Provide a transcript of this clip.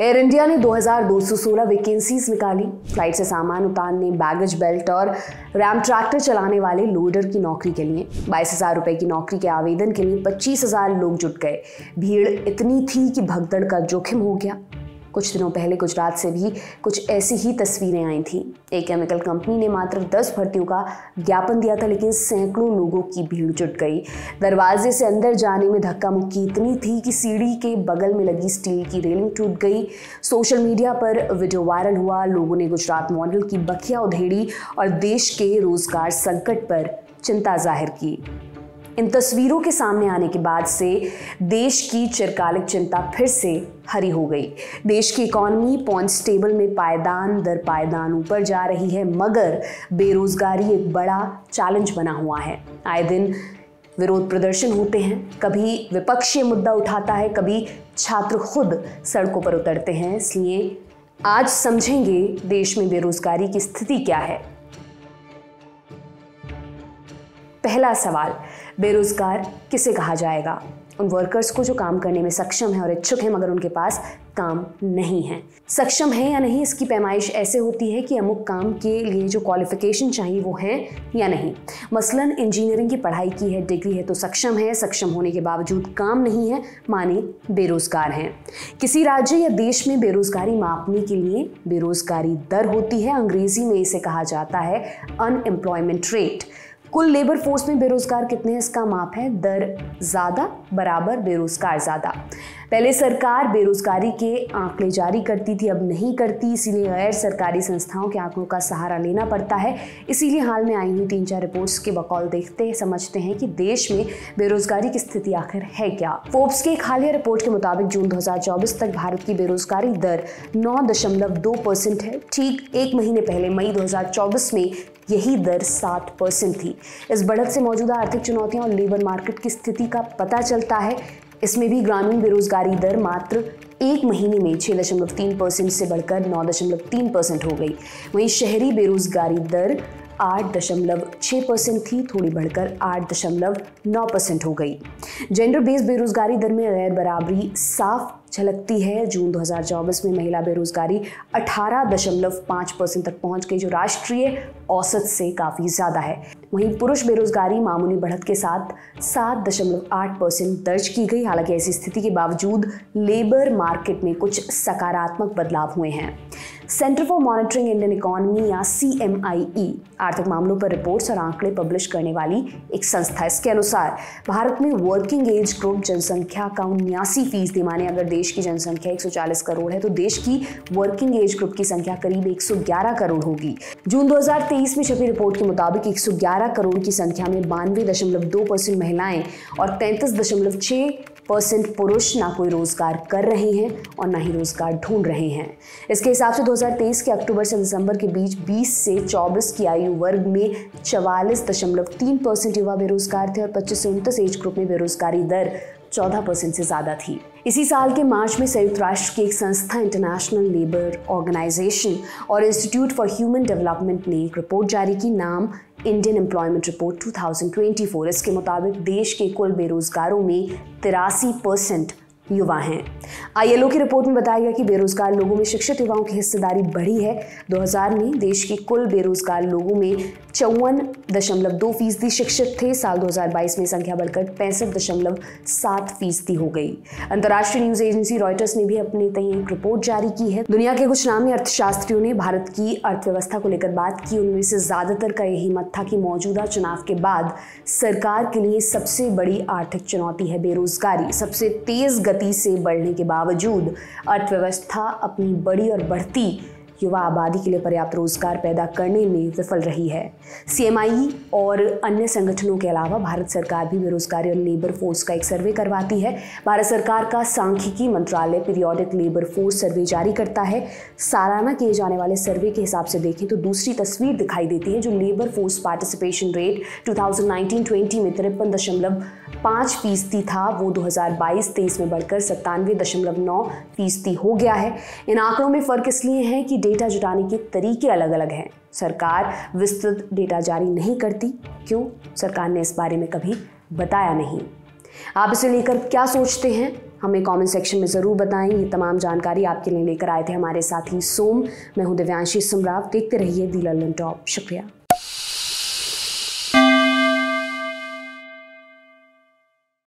Air India ने 2216 vacancies निकाली। Flight से सामान उतारने, बैगेज बेल्ट और रैम ट्रैक्टर चलाने वाले लोडर की नौकरी के लिए 22,000 रुपए की नौकरी के आवेदन के लिए 25,000 लोग जुट गए। भीड़ इतनी थी कि भगदड़ का जोखिम हो गया। कुछ दिनों पहले गुजरात से भी कुछ ऐसी ही तस्वीरें आई थीं। एक केमिकल कंपनी ने मात्र 10 भर्तियों का ज्ञापन दिया था, लेकिन सैकड़ों लोगों की भीड़ जुट गई। दरवाजे से अंदर जाने में धक्का मुक्की इतनी थी कि सीढ़ी के बगल में लगी स्टील की रेलिंग टूट गई। सोशल मीडिया पर वीडियो वायरल हुआ। लोगों ने गुजरात मॉडल की बखिया उधेड़ी और देश के रोजगार संकट पर चिंता जाहिर की। इन तस्वीरों के सामने आने के बाद से देश की चिरकालिक चिंता फिर से हरी हो गई। देश की इकॉनमी पॉइंट्स टेबल में पायदान दर पायदान ऊपर जा रही है, मगर बेरोजगारी एक बड़ा चैलेंज बना हुआ है। आए दिन विरोध प्रदर्शन होते हैं, कभी विपक्ष ये मुद्दा उठाता है, कभी छात्र खुद सड़कों पर उतरते हैं। इसलिए आज समझेंगे देश में बेरोजगारी की स्थिति क्या है। पहला सवाल, बेरोजगार किसे कहा जाएगा? उन वर्कर्स को जो काम करने में सक्षम है और इच्छुक है, मगर उनके पास काम नहीं है। सक्षम है या नहीं, इसकी पैमाइश ऐसे होती है कि अमुक काम के लिए जो क्वालिफिकेशन चाहिए वो है या नहीं। मसलन इंजीनियरिंग की पढ़ाई की है, डिग्री है तो सक्षम है, सक्षम होने के बावजूद काम नहीं है, माने बेरोजगार हैं। किसी राज्य या देश में बेरोजगारी मापने के लिए बेरोजगारी दर होती है। अंग्रेजी में इसे कहा जाता है अनएम्प्लॉयमेंट रेट। कुल लेबर फोर्स में बेरोजगार कितने हैं, इसका माप है दर ज़्यादा बराबर बेरोजगार ज़्यादा। पहले सरकार बेरोजगारी के आंकड़े जारी करती थी, अब नहीं करती, इसीलिए गैर सरकारी संस्थाओं के आंकड़ों का सहारा लेना पड़ता है। इसीलिए हाल में आई हुई 3-4 रिपोर्ट्स के बकौल देखते समझते हैं कि देश में बेरोजगारी की स्थिति आखिर है क्या। फोर्ब्स की एक हालिया रिपोर्ट के मुताबिक जून 2024 तक भारत की बेरोजगारी दर 9.2% है। ठीक एक महीने पहले मई 2024 में यही दर 7% थी। इस बढ़त से मौजूदा आर्थिक चुनौतियां और लेबर मार्केट की स्थिति का पता चलता है। इसमें भी ग्रामीण बेरोजगारी दर मात्र एक महीने में 6.3% से बढ़कर 9.3% हो गई। वहीं शहरी बेरोजगारी दर 8.6% थी, थोड़ी बढ़कर 8.9% हो गई। जेंडर बेस्ड बेरोजगारी दर में गैर बराबरी साफ झलकती है। जून 2024 में महिला बेरोजगारी 18.5% तक पहुंच गई, जो राष्ट्रीय औसत से काफ़ी ज़्यादा है। वहीं पुरुष बेरोजगारी मामूली बढ़त के साथ 7.8% दर्ज की गई। हालांकि ऐसी स्थिति के बावजूद लेबर मार्केट में कुछ सकारात्मक बदलाव हुए हैं। Centre for monitoring Indian economy या CMIE आर्थिक मामलों पर रिपोर्ट्स और आंकड़े पब्लिश करने वाली एक संस्था। इसके अनुसार भारत में वर्किंग एज ग्रुप जनसंख्या का 79%, माने अगर देश की जनसंख्या 140 करोड़ है तो देश की वर्किंग एज ग्रुप की संख्या करीब 111 करोड़ होगी। जून 2023 में छपी रिपोर्ट के मुताबिक 111 करोड़ की संख्या में 92.2% महिलाएं और 33.6% पुरुष ना कोई रोजगार कर रहे हैं और ना ही रोजगार ढूंढ रहे हैं। इसके हिसाब से 2023 के अक्टूबर से दिसंबर के बीच 20 से 24 की आयु वर्ग में 44.3% युवा बेरोजगार थे और 25 से 29 एज ग्रुप में बेरोजगारी दर 14% से ज़्यादा थी। इसी साल के मार्च में संयुक्त राष्ट्र की एक संस्था इंटरनेशनल लेबर ऑर्गेनाइजेशन और इंस्टीट्यूट फॉर ह्यूमन डेवलपमेंट ने एक रिपोर्ट जारी की, नाम इंडियन एम्प्लॉयमेंट रिपोर्ट 2024। इसके मुताबिक देश के कुल बेरोजगारों में 83% युवा हैं। ILO की रिपोर्ट में बताया गया कि बेरोजगार लोगों में शिक्षित युवाओं की हिस्सेदारी बढ़ी है। 2000 में देश के कुल बेरोजगार लोगों में 54.2% शिक्षित थे। साल 2022 में संख्या बढ़कर 65.7% हो गई। अंतर्राष्ट्रीय न्यूज एजेंसी रॉयटर्स ने भी अपने तय एक रिपोर्ट जारी की है। दुनिया के कुछ नामी अर्थशास्त्रियों ने भारत की अर्थव्यवस्था को लेकर बात की। उनमें से ज्यादातर का यही मत था कि मौजूदा चुनाव के बाद सरकार के लिए सबसे बड़ी आर्थिक चुनौती है बेरोजगारी। सबसे तेज गति से बढ़ने के बावजूद अर्थव्यवस्था अपनी बड़ी और बढ़ती युवा आबादी के लिए पर्याप्त रोजगार पैदा करने में विफल रही है। CMIE और अन्य संगठनों के अलावा भारत सरकार भी बेरोजगारी और लेबर फोर्स का एक सर्वे करवाती है। भारत सरकार का सांख्यिकी मंत्रालय पीरियोडिक लेबर फोर्स सर्वे जारी करता है। सालाना किए जाने वाले सर्वे के हिसाब से देखें तो दूसरी तस्वीर दिखाई देती है। जो लेबर फोर्स पार्टिसिपेशन रेट 2019-20 में 53.5% था, वो 2022-23 में बढ़कर 97.9% हो गया है। इन आंकड़ों में फर्क इसलिए है कि डेटा जुटाने के तरीके अलग अलग हैं। सरकार विस्तृत डेटा जारी नहीं करती। क्यों? सरकार ने इस बारे में कभी बताया नहीं। आप इसे लेकर क्या सोचते हैं, हमें कमेंट सेक्शन में ज़रूर बताएं। ये तमाम जानकारी आपके लिए लेकर आए थे हमारे साथी सोम। मैं हूँ दिव्यांशी सुमराव। देखते रहिए दी लल्लन टॉप। शुक्रिया।